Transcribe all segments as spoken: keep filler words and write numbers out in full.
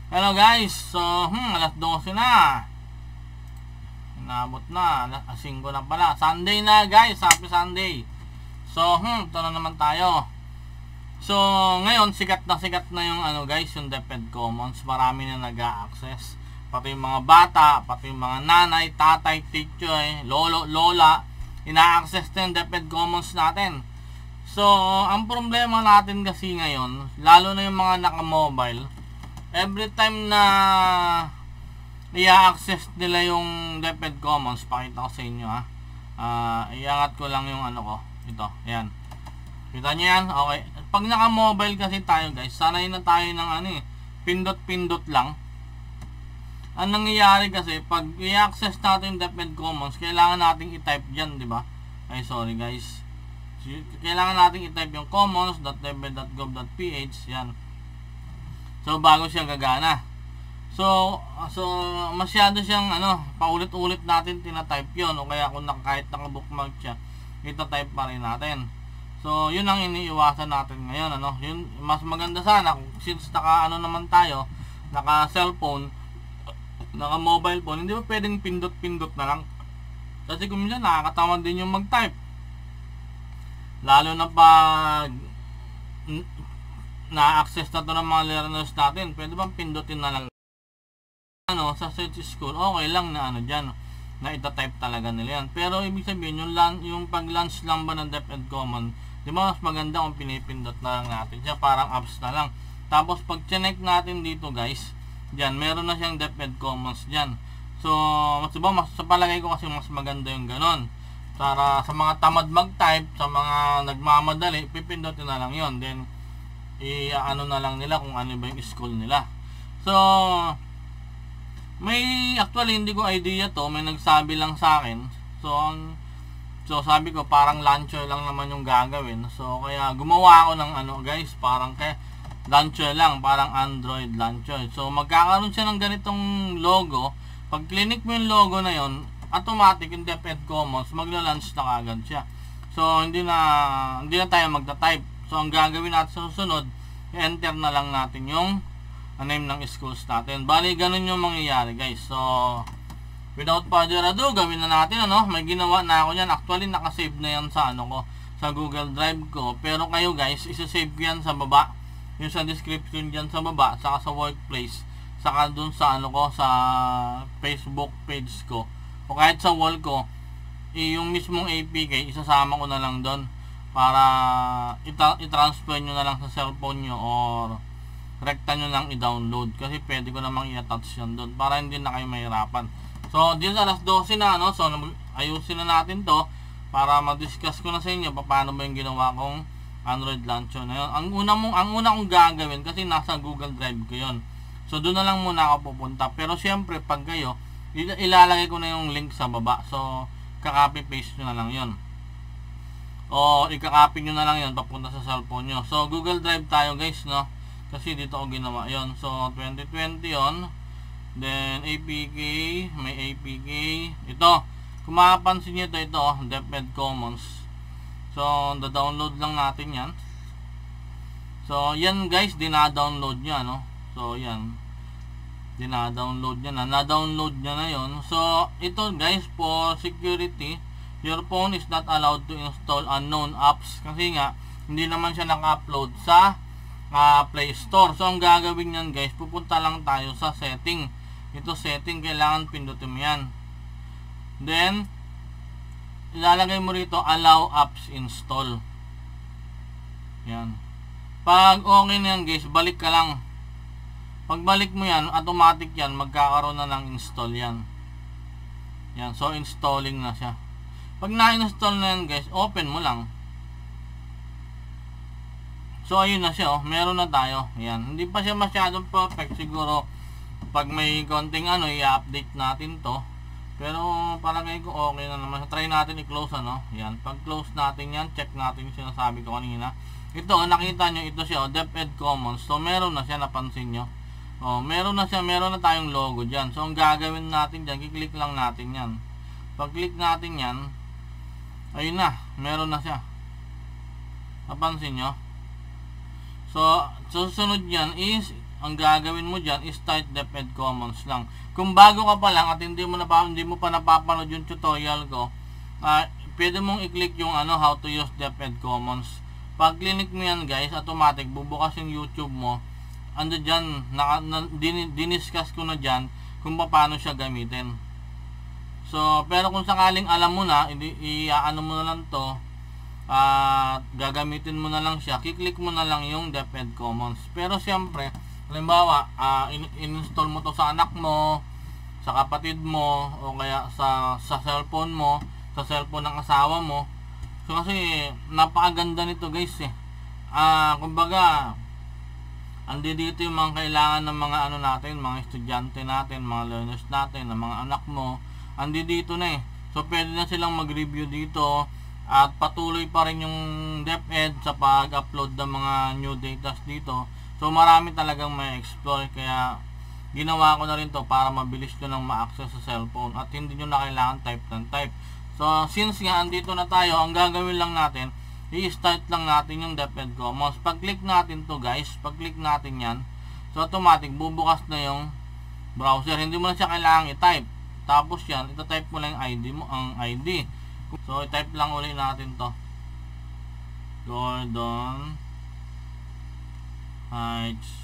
Hello guys, so hmm, alas dose na. Inabot na, alas singko na pala. Sunday na guys, happy Sunday. So hmm, ito na naman tayo. So ngayon, sikat na sikat na yung ano guys, yung DepEd Commons. Marami na nag-a-access. Pati yung mga bata, pati yung mga nanay, tatay, teacher, lolo, lola, ina-access na yung DepEd Commons natin. So, ang problema natin kasi ngayon, lalo na yung mga naka-mobile, every time na i-access nila yung DepEd Commons, pakita ko sa inyo ha. Uh, iangat ko lang yung ano ko. Ito, ayan. Kita nyo yan? Okay. Pag naka-mobile kasi tayo guys, sanay na tayo ng ano eh, pindot-pindot lang. Ang nangyayari kasi, pag i-access natin yung DepEd Commons, kailangan nating i-type dyan, di ba? Ay, sorry guys. Kailangan natin i-type yung commons dot deped dot gov dot p h, yan. So bago siya gagana. So so masyado siyang ano, paulit-ulit natin tina-type 'yon, o kaya kung kahit naka-bookmark siya, ita-type pa rin natin. So yun ang iniiwasan natin ngayon, ano. Yun mas maganda sana kung since naka ano naman tayo, naka cellphone, naka mobile phone, hindi ba pwedeng pindot-pindot na lang? Kasi kung minsan nakakatamad din yung mag-type. Lalo na pag na-access na to ng mga learners natin, pwede bang pindutin na lang ano, sa search school, okay lang na ano dyan, na ita-type talaga nila yan. Pero ibig sabihin, yung, yung pag-launch lang ba ng DepEd Commons, di ba mas maganda kung pinipindot na lang natin siya, parang apps na lang. Tapos pag chinek natin dito guys, dyan, meron na siyang DepEd Commons dyan. So, mas, diba, mas, sa palagay ko kasi mas maganda yung ganon. Para sa mga tamad mag-type, sa mga nagmamadali, pipindutin na lang yon. Then, i-ano na lang nila kung ano ba yung school nila. So, may, actually, hindi ko idea to. May nagsabi lang sa akin. So, ang, so sabi ko, parang launcher lang naman yung gagawin. So, kaya gumawa ako ng ano, guys, parang kaya, launcher lang, parang Android launcher. So, magkakaroon siya ng ganitong logo. Pag clinic mo yung logo na yon, automatic yung DepEd Commons, magla-launch na kagad siya. So, hindi na hindi na tayo magta-type. So, ang gagawin natin sa susunod, i-enter na lang natin yung name ng schools natin. Bali, ganun yung mangyayari, guys. So, without further ado, gawin na natin, ano. May ginawa na ako yan. Actually, nakasave na yan sa ano ko, sa Google Drive ko. Pero kayo, guys, isa-save ko yan sa baba. Yung sa description dyan sa baba, saka sa workplace, saka dun sa ano ko, sa Facebook page ko. O kahit sa wall ko, eh, yung mismong A P K, isasama ko na lang doon para i-transfer nyo na lang sa cellphone nyo or rekta nyo lang i-download, kasi pwede ko namang i-attach yan doon para hindi na kayo mahirapan. So, din sa alas dose na, no? So, ayusin na natin to para ma-discuss ko na sa inyo paano ba yung ginawa kong Android launcher na yun. Ang una, mong, ang una kong gagawin, kasi nasa Google Drive ko yun. So, doon na lang muna ako pupunta. Pero syempre, pag kayo, ilalagay ko na yung link sa baba. So, kakopy paste nyo na lang yon. O, ikakopy nyo na lang yon papunta sa cellphone nyo. So, Google Drive tayo guys, no? Kasi dito ako ginawa yon. So, twenty twenty yon. Then, A P K. May A P K. Ito. Kung makapansin nyo ito, ito, DepEd Commons. So, da-download lang natin yan. So, yan guys, dina-download nyo, no? So, yan. Dina-download niya na. Na-download niya na yon. So, ito guys, for security, your phone is not allowed to install unknown apps. Kasi nga, hindi naman siya naka-upload sa uh, Play Store. So, ang gagawin niyan guys, pupunta lang tayo sa setting. Ito setting, kailangan pindutin mo yan. Then, ilalagay mo rito, allow apps install. Yan. Pag okay na yan guys, balik ka lang. Pagbalik mo yan, automatic yan, magkakaroon na ng install yan. Yan, so installing na siya. Pag na-install na yan guys, open mo lang. So ayun na siya, oh. Meron na tayo. Yan, hindi pa siya masyadong perfect. Siguro, pag may konting ano, i-update natin to. Pero palagay ko okay na naman. Try natin i-close, ano. Yan, pag close natin yan, check natin yung sinasabi ko kanina. Ito, nakita nyo, ito siya, oh, DepEd Commons. So meron na siya, napansin nyo. Oh, meron na siya, meron na tayong logo dyan. So, ang gagawin natin dyan, kiklik lang natin yan. Pag-click natin yan, ayun na, meron na siya. Napansin nyo? So, susunod yan is, ang gagawin mo dyan is start DepEd Commons lang. Kung bago ka pa lang at hindi mo, na, hindi mo pa napapanood yung tutorial ko, uh, pwede mong i-click yung ano, how to use DepEd Commons. Pag clinic mo yan guys, automatic bubukas yung YouTube mo. Ando dyan, naka, na, din, diniscuss ko na dyan kung paano siya gamitin. So, pero kung sakaling alam mo na, i-ano mo na lang to, at uh, gagamitin mo na lang siya, kiklik mo na lang yung DepEd Commons. Pero siyempre, halimbawa, uh, in-install mo to sa anak mo, sa kapatid mo, o kaya sa, sa cellphone mo, sa cellphone ng asawa mo. So kasi, napakaganda nito guys eh. Uh, kumbaga, andi dito yung mga kailangan ng mga ano natin, mga estudyante natin, mga learners natin, ng mga anak mo, andi dito na eh. So pwede na silang mag-review dito. At patuloy pa rin yung DepEd sa pag-upload ng mga new data dito. So marami talagang may explore. Kaya ginawa ko na rin to para mabilis nyo nang ma-access sa cellphone. At hindi nyo na kailangan type ng type. So since nga andito na tayo, ang gagawin lang natin, i-start lang natin yung DepEd Commons. Pag-click natin to guys, pag-click natin yan, so automatic bubukas na yung browser. Hindi mo na siya kailangan i-type. Tapos yan, ita-type mo lang yung I D mo, ang I D. So, i-type lang ulit natin to. Gordon Heights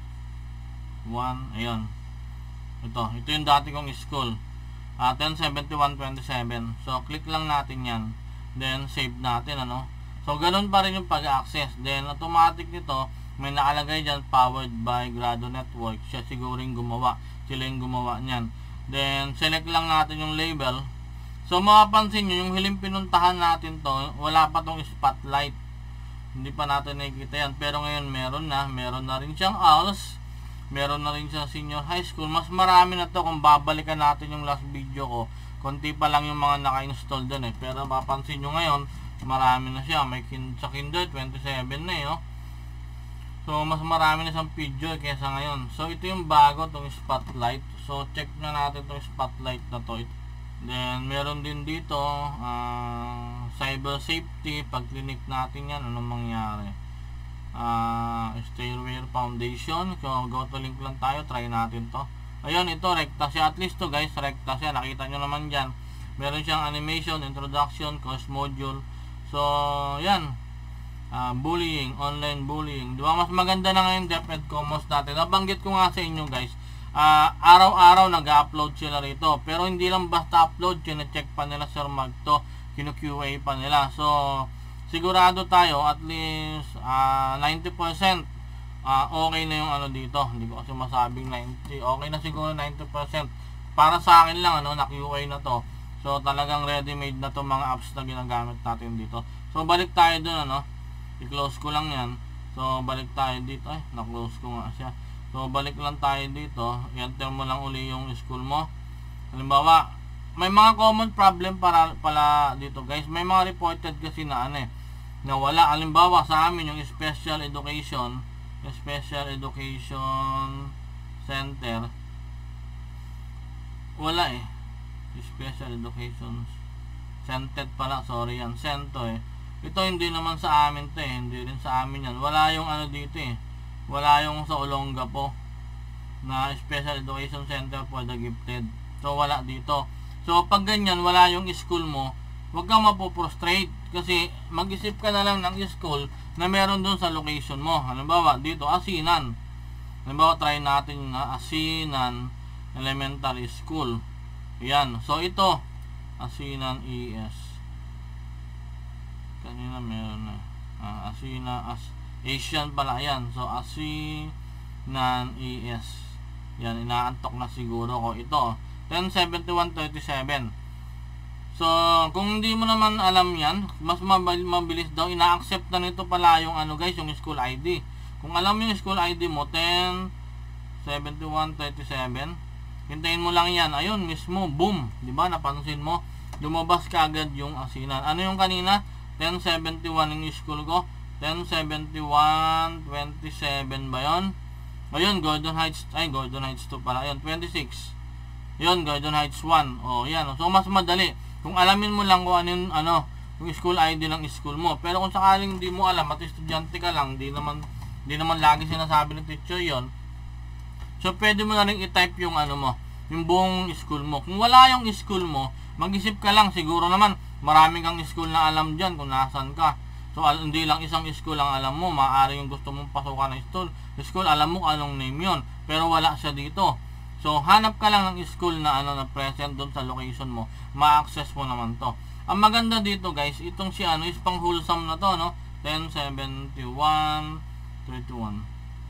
one. Ayun. Ito. Ito yung dati kong school. Uh, ten seventy-one twenty-seven. So, click lang natin yan. Then, save natin. Ano? So, ganun pa rin yung pag-access. Then, automatic nito, may nakalagay dyan, powered by Grado Network. Siya siguro yung gumawa. Sila yung gumawa niyan. Then, select lang natin yung label. So mapapansin nyo, yung hiling pinuntahan natin to, wala pa tong spotlight. Hindi pa natin nakikita yan. Pero ngayon meron na. Meron na rin siyang A L S. Meron na rin siyang senior high school. Mas marami na to kung babalikan natin yung last video ko. Konti pa lang yung mga naka-install dun eh. Pero mapapansin nyo ngayon, marami na siya. May kin sa Kinder, twenty-seven na eh. Oh. So mas marami na siyang video eh, kaysa ngayon. So ito yung bago, tong spotlight. So check na natin tong spotlight na to. Then, meron din dito, uh, cyber safety. Pag clinic natin yan, anong mangyari? Uh, Stairway Foundation. So, go to link lang tayo. Try natin to. Ayun, ito, rekta siya. At least to guys, rekta siya. Nakita nyo naman dyan. Meron siyang animation, introduction, course module. So, yan. Uh, bullying, online bullying. Diba, mas maganda na ngayon DepEd Commons natin. Nabanggit ko nga sa inyo guys. Uh, araw-araw nag-upload sila rito, pero hindi lang basta upload, kine-check pa nila Sir Mag to, kinu-Q A pa nila. So sigurado tayo at least uh, ninety percent uh, okay na yung ano dito. Hindi ko kasi masabing ninety, okay na siguro ninety percent para sa akin lang, ano, na-Q A na to. So talagang ready-made na to mga apps na ginagamit natin dito. So balik tayo dun, ano, i-close ko lang yan. So balik tayo dito, ay na-close ko nga siya. So, balik lang tayo dito. I-enter mo lang uli yung school mo. Halimbawa, may mga common problem para pala dito guys. May mga reported kasi na ano eh, na wala. Halimbawa, sa amin yung special education, special education center, wala eh. Special education center pala, sorry yan, center eh. Ito hindi naman sa amin to eh. Hindi rin sa amin yan. Wala yung ano dito eh. Wala yung sa Olongapo na Special Education Center for the Gifted. So wala dito. So pag ganyan, wala yung school mo, huwag kang mapoprostrate. Kasi mag-isip ka na lang ng school na meron dun sa location mo. Halimbawa dito, Asinan. Halimbawa try natin na Asinan Elementary School. Yan. So ito, Asinan E S. Kanina meron na. Uh, Asinan as Asian pala yan. So, Asinan E S. Yan, inaantok na siguro ko ito. ten seventy-one thirty-seven. So, kung hindi mo naman alam yan, mas mabilis daw. Ina-accept na nito pala yung ano guys, yung school I D. Kung alam mo yung school I D mo, ten seventy-one thirty-seven, hintayin mo lang yan. Ayun, mismo, boom. Diba, napansin mo? Lumabas ka agad yung Asinan. Ano yung kanina? ten seventy-one yung school ko. ten seventy-one twenty-seven ba yun? Ayun, Gordon Heights, ay Gordon Heights two pala. Ayun, twenty-six. Yun, Gordon Heights one. O, yan. So, mas madali. Kung alamin mo lang kung ano yung, ano, yung school I D ng school mo. Pero kung sakaling hindi mo alam at estudyante ka lang, di naman, di naman lagi sinasabi ng teacher yon, So, pwede mo na rin i-type yung ano mo, yung buong school mo. Kung wala yung school mo, mag-isip ka lang. Siguro naman, marami kang school na alam dyan kung nasan ka. So, al- hindi lang isang school ang alam mo. Maaari yung gusto mong pasukan ng school. School, alam mo anong name yon, pero wala siya dito. So, hanap ka lang ng school na ano na present doon sa location mo. Ma-access mo naman to. Ang maganda dito guys, itong si ano is pang wholesome na to, no? ten seventy-one thirty-one.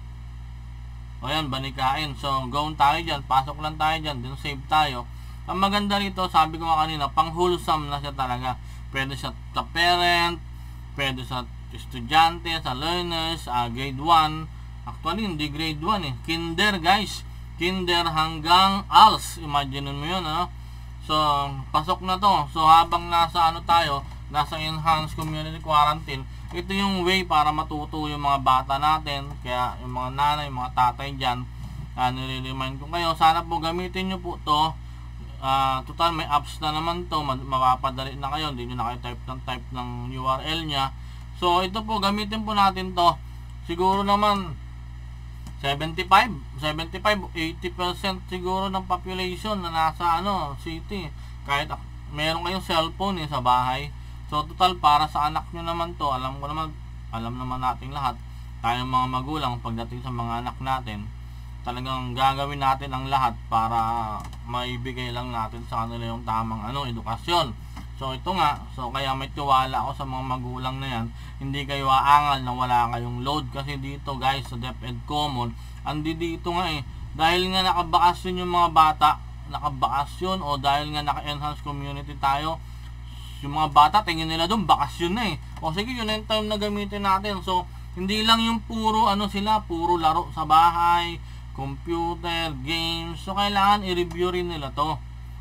O yan, banikain. So, go tayo dyan. Pasok lang tayo dyan. Then save tayo. Ang maganda rito, sabi ko nga kanina, pang wholesome na siya talaga. Pwede sa, sa parent, pwede sa estudyante, sa learners, uh, grade one. Actually, hindi grade one eh. Kinder guys. Kinder hanggang A L S. Imagine mo yun, ano? So, pasok na to. So, habang nasa ano tayo, nasa enhanced community quarantine, ito yung way para matuto yung mga bata natin. Kaya yung mga nanay, yung mga tatay dyan, uh, nire-remind ko kayo, sana po gamitin nyo po to. Uh, total may apps na naman to, mapapadali na kayo, hindi nyo na kayo type ng type ng U R L nya. So, ito po, gamitin po natin to. Siguro naman seventy-five, seventy-five, eighty percent siguro ng population na nasa ano, city. Kahit meron kayong cellphone eh, sa bahay. So, total para sa anak nyo naman to, alam ko naman, alam naman natin lahat, tayong mga magulang pagdating sa mga anak natin, talagang gagawin natin ang lahat para maibigay lang natin sa kanila yung tamang ano, edukasyon. So, ito nga, so kaya may tiwala ako sa mga magulang na yan, hindi kayo aangal na wala kayong load, kasi dito guys, sa DepEd Common, andi dito nga eh, dahil nga nakabakasyon yung mga bata, nakabakasyon o dahil nga naka-enhance community tayo, yung mga bata, tingin nila doon, bakasyon na eh. O sige, yun na yung time na gamitin natin. So, hindi lang yung puro, ano sila, puro laro sa bahay, computer, games. So, kailangan i-review rin nila to.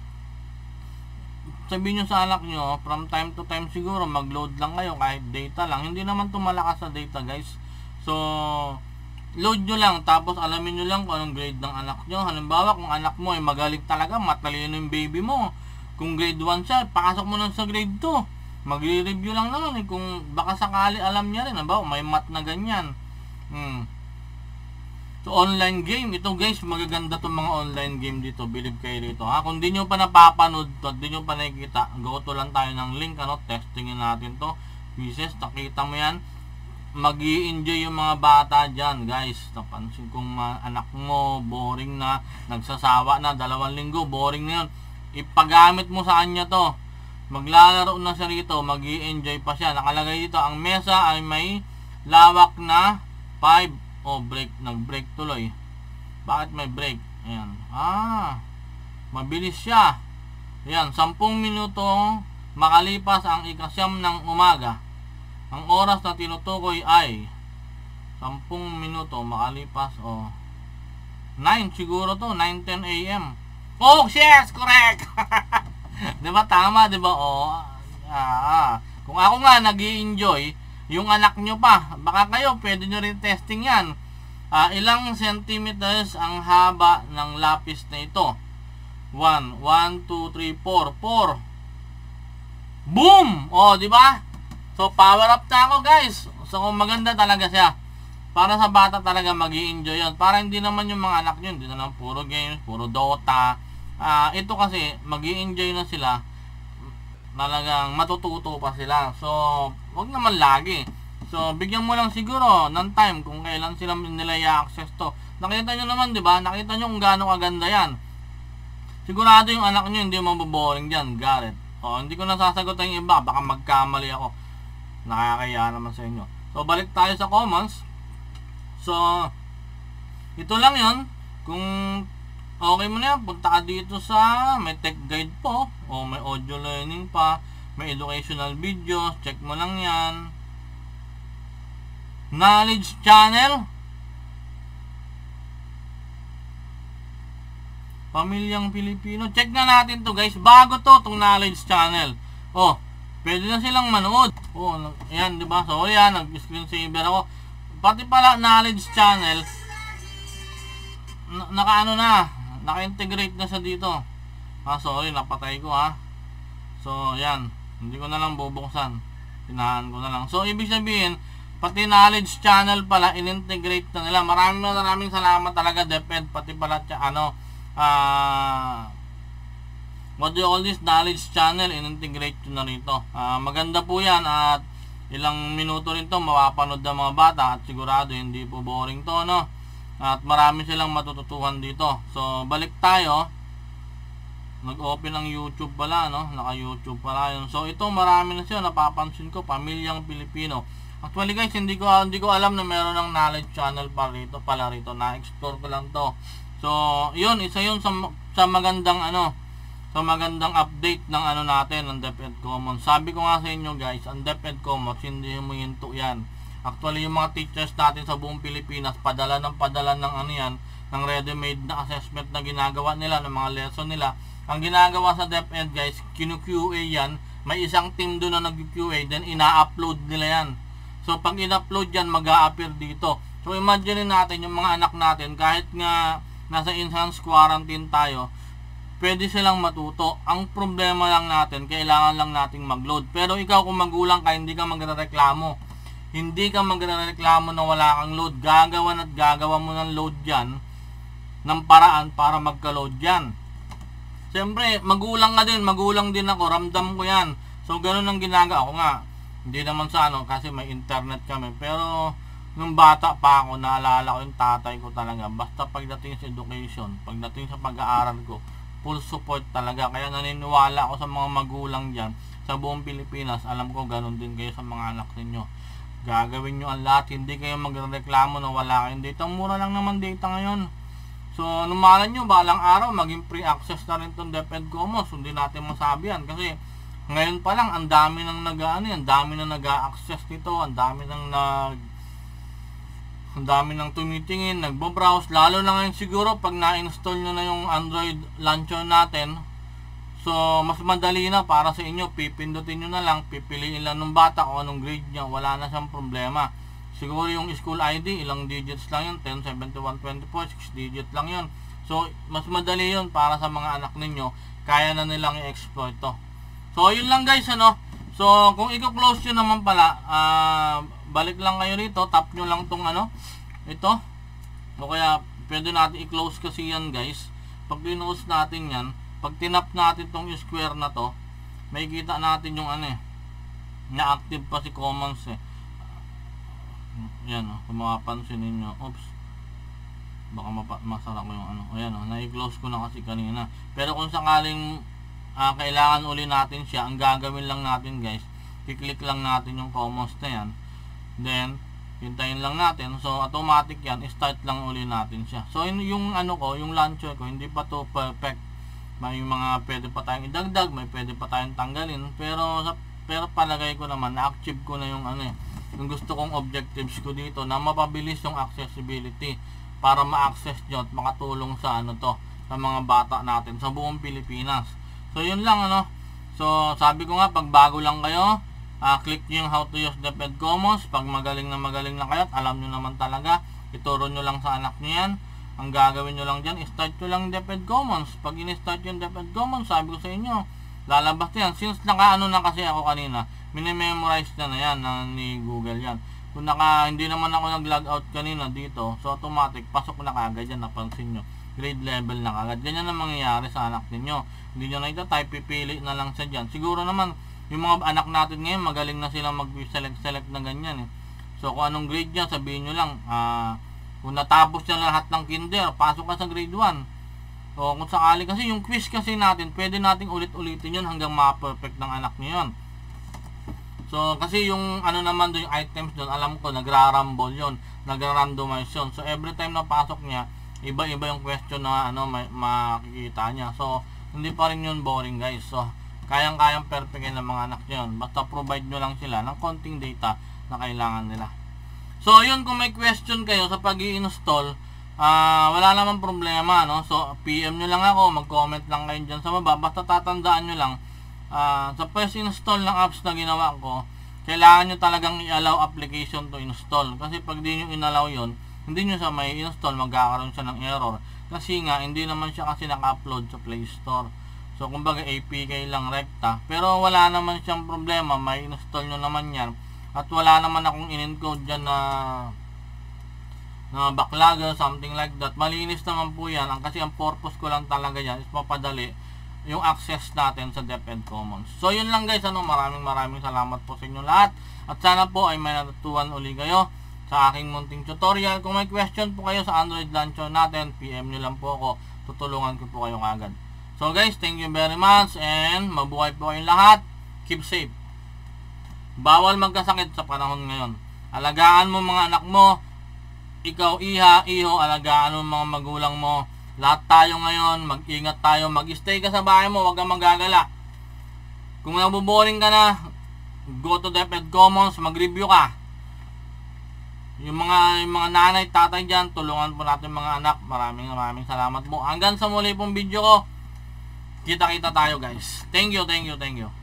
Sabihin nyo sa anak nyo, from time to time siguro, mag-load lang kayo, kahit data lang. Hindi naman to malakas sa data, guys. So, load nyo lang, tapos alamin nyo lang kung anong grade ng anak nyo. Halimbawa, kung anak mo ay magaling talaga, matalino yung baby mo, kung grade one siya, pasok mo lang sa grade two. Magre-review lang naman eh, kung baka sakali alam niya rin, ba, may math na ganyan. Hmm. So, online game, ito guys, magaganda itong mga online game dito, believe kayo dito, ha. Kung di nyo pa napapanood to, di nyo pa nakikita, go to lang tayo ng link, ano, testingin natin to. Pieces, nakita mo yan, mag-i-enjoy yung mga bata dyan, guys. Napansin kong anak mo, boring na, nagsasawa na, dalawang linggo, boring na yun. Ipagamit mo sa kanya to, maglalaro na siya rito, mag-i-enjoy pa siya. Nakalagay dito, ang mesa ay may lawak na five. O, break, nag-break tuloy. Bakit may break? Ayan, ah, mabilis siya. Ayan, sampung minutong makalipas ang ikasyam ng umaga. Ang oras na tinutukoy ay sampung minuto makalipas, o nine siguro to, nine ten A M Oh, yes, correct. 'Di ba tama, 'di ba? Oh. Ah, kung ako nga nag-i-enjoy, yung anak nyo pa, baka kayo pwede nyo rin testing 'yan. Ah, ilang centimeters ang haba ng lapis na ito? one, one, two, three, four. four. Boom! Oh, 'di ba? So power up na ako, guys. So maganda talaga siya. Para sa bata talaga magi-enjoy 'yon. Para hindi naman yung mga anak nyo, hindi na lang puro games, puro Dota. Uh, ito kasi, mag-i-enjoy na sila, talagang matututo pa sila. So, wag naman lagi. So, bigyan mo lang siguro ng time kung kailan sila nila i-access to. Nakita nyo naman, di ba? Nakita nyo kung gaano kaganda yan. Sigurado yung anak nyo hindi maboboring dyan, Garrett. O, hindi ko nasasagot yung iba, baka magkamali ako. Nakakaya naman sa inyo. So, balik tayo sa commons. So, ito lang yon. Kung okay mo na yan, punta ka dito sa may tech guide po, o may audio learning pa, may educational videos, check mo lang yan. Knowledge channel, Pamilyang Pilipino, check na natin to guys, bago to, itong knowledge channel. Oh, pwede na silang manood. Oh, ayan, diba? So, ayan, nag-screen saver ako. Pati pala knowledge channel, naka-ano na, naka-integrate na siya dito. Ah, sorry, napatay ko ha. So, yan. Hindi ko na lang bubuksan. Tinahan ko na lang. So, ibig sabihin, pati knowledge channel pala in-integrate na nila. Maraming maraming salamat talaga DepEd, pati pala ano ah uh, what do you call this, knowledge channel in-integrate na rito. Uh, maganda po yan at ilang minuto rin to mapapanood ng mga bata at sigurado hindi po boring to, no? At marami silang matututuhan dito. So balik tayo, nag-open ang YouTube pala, no? Naka-YouTube pala yun. So ito marami na siya, napapansin ko, Pamilyang Pilipino. Actually guys, hindi ko hindi ko alam na meron ng knowledge channel pala rito, pala rito. Na-explore ko lang to. So yun, isa yun sa, sa magandang ano, sa magandang update ng ano natin, ng DepEd Commons. Sabi ko nga sa inyo guys, ang DepEd Commons hindi humihinto yan. Actually yung mga teachers natin sa buong Pilipinas, padala ng padala ng ano yan, ng ready-made na assessment na ginagawa nila, ng mga lesson nila. Ang ginagawa sa DepEd guys, kinu-Q A yan, may isang team doon na nag-Q A, then ina-upload nila yan. So pag in-upload yan, mag-a-appear dito. So imagine natin yung mga anak natin, kahit nga nasa enhanced quarantine tayo, pwede silang matuto. Ang problema lang natin, kailangan lang nating mag-load. Pero ikaw kung magulang ka, hindi ka magrereklamo. Hindi ka magrereklamo na wala kang load. Gagawan at gagawa mo ng load yan, ng paraan para magka-load yan. Siyempre, magulang ka din, magulang din ako, ramdam ko yan. So, ganun ang ginagawa ko nga. Hindi naman sa ano, kasi may internet kami. Pero, nung bata pa ako, naalala ko yung tatay ko talaga. Basta pagdating sa education, pagdating sa pag-aaral ko, full support talaga. Kaya naniniwala ako sa mga magulang dyan sa buong Pilipinas. Alam ko ganun din kayo sa mga anak ninyo. Gagawin nyo ang lahat, hindi kayo magreklamo na wala kayong data. Mura lang naman data ngayon. So numalan nyo, balang araw maging free access na rin itong DepEd Commons. Hindi natin masabi yan kasi ngayon pa lang ang dami nang nag-ano, ang dami nang nag-access nito, ang dami nang nag ang dami nang tumitingin, nagbo-browse. Lalo na ngayon siguro pag na-install nyo na yung Android launcher natin, so mas madali na para sa inyo. Pipindutin nyo na lang, pipiliin lang ng bata kung anong grade niya, wala na siyang problema. Siguro yung school I D, ilang digits lang yun, ten, seventy-one, twenty-four, six digit lang yun. So mas madali yun para sa mga anak ninyo, kaya na nilang i-exploit to. So yun lang guys, ano. So kung i-close nyo naman pala, ah uh, balik lang kayo rito, tap nyo lang tong ano, ito. O kaya pwede natin i-close kasi yan guys. Pag close natin yan, pag tinap natin tong square na to, may kita natin yung ano eh, na active pa si Commons eh. Yan o, kung makapansin ninyo, oops, baka masara ko yung ano, o yan o, na-i-close ko na kasi kanina. Pero kung sakaling uh, kailangan uli natin siya, ang gagawin lang natin guys, i-click lang natin yung Commons na yan, then hintayin lang natin. So automatic yan, start lang uli natin siya. So yung, yung ano ko, yung launcher ko, hindi pa to perfect. May mga pwede pa tayong idagdag, may pwede pa tayong tanggalin, pero sa pero palagay ko naman na-achieve ko na yung ano eh, yung gusto kong objectives ko dito, na mapabilis yung accessibility para ma-access nyo at makatulong sa ano to, sa mga bata natin sa buong Pilipinas. So yun lang ano. So sabi ko nga, pag bago lang kayo, Uh, click nyo yung how to use DepEd Commons. Pag magaling na magaling na kayo at alam nyo naman talaga, ituro nyo lang sa anak nyo yan. Ang gagawin nyo lang dyan, start nyo lang DepEd Commons. Pag in-start yung DepEd Commons, sabi ko sa inyo, lalabas yan. Since naka-ano na kasi ako kanina, minimemorize na na yan na, ni Google yan. Kung naka, hindi naman ako nag-log out kanina dito, so automatic, pasok na kagad yan, napansin nyo. Grade level na kagad. Ganyan ang mangyayari sa anak ninyo. Hindi nyo na ita-type, pipili na lang siya dyan. Siguro naman, yung mga anak natin ngayon, magaling na silang mag-select-select na ganyan eh. So kung anong grade niya, sabihin nyo lang, uh, kung natapos niya lahat ng kinder, pasok ka sa grade one. So kung sakali, kasi yung quiz kasi natin, pwede natin ulit-ulitin yun hanggang ma-perfect ng anak niyo yun. So kasi yung ano naman doon, yung items doon, alam ko, nagra-rumble yun, nagra-randomize yun. So every time na pasok niya, iba-iba yung question na ano, may, makikita niya. So hindi pa rin yun boring guys. So kayang-kayang perfectin ng mga anak nyo yun. Basta provide nyo lang sila ng konting data na kailangan nila. So, yun, kung may question kayo sa pag-i-install, uh, wala naman problema, no? So, P M nyo lang ako, mag-comment lang kayo dyan sa baba. Basta tatandaan nyo lang, uh, sa first install ng apps na ginawa ko, kailangan nyo talagang i-allow application to install. Kasi pag di nyo in-allow yun, hindi nyo siya may install, magkakaroon siya ng error. Kasi nga, hindi naman siya kasi naka-upload sa Play Store. So, kumbaga A P K lang rekta. Pero wala naman siyang problema. May install nyo naman yan. At wala naman akong in-encode dyan na na backlogger, something like that. Malinis naman po yan. Ang, kasi ang purpose ko lang talaga yan is mapadali yung access natin sa DepEd Commons. So yun lang guys, ano, maraming maraming salamat po sa inyo lahat. At sana po ay may natutuhan uli kayo sa aking munting tutorial. Kung may question po kayo sa Android launcher natin, P M nyo lang po ako. Tutulungan ko po kayo agad. So guys, thank you very much and mabuhay po kayong lahat. Keep safe. Bawal magkasakit sa panahon ngayon. Alagaan mo mga anak mo. Ikaw, iha, iho, alagaan mo mga magulang mo. Lahat tayo ngayon, mag-ingat tayo. Mag-stay ka sa bahay mo, huwag kang magagala. Kung nabuboring ka na, go to DepEd Commons, mag-review ka. Yung mga, yung mga nanay, tatay dyan, tulungan po natin mga anak. Maraming maraming salamat po. Hanggang sa muli pong video ko. Kita-kita tayo guys. Thank you, thank you, thank you.